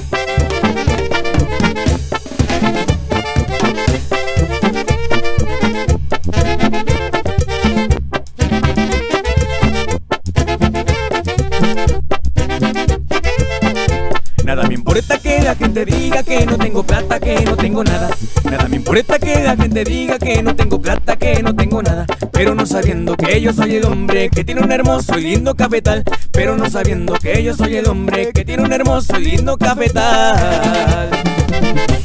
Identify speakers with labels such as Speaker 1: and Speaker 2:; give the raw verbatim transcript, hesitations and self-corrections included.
Speaker 1: Nada me importa que la gente diga que no tengo plata, que no tengo nada. Nada me importa que la gente diga que no tengo plata, que no tengo nada. Pero no sabiendo que yo soy el hombre que tiene un hermoso y lindo cafetal. Pero no sabiendo que yo soy el hombre que tiene un hermoso y lindo cafetal.